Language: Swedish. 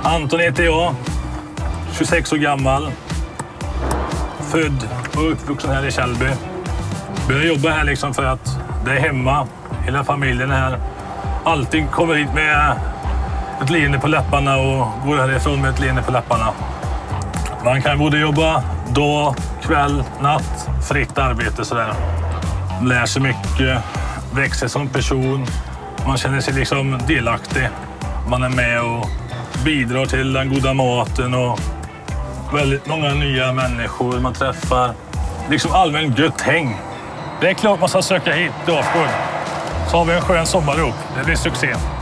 Anton heter jag, 26 år gammal. Född och uppvuxen här i Källby. Började jobba här liksom för att det är hemma. Hela familjen är här. Alltid kommer hit med ett leende på läpparna och går härifrån med ett leende på läpparna. Man kan både jobba dag, kväll, natt, fritt arbete sådär. Lär sig mycket, växer som person. Man känner sig liksom delaktig. Man är med och bidrar till den goda maten och väldigt många nya människor man träffar. Liksom allmänt gött häng. Det är klart man ska söka hit till Dafgård. Så har vi en skön sommar ihop. Det blir succé.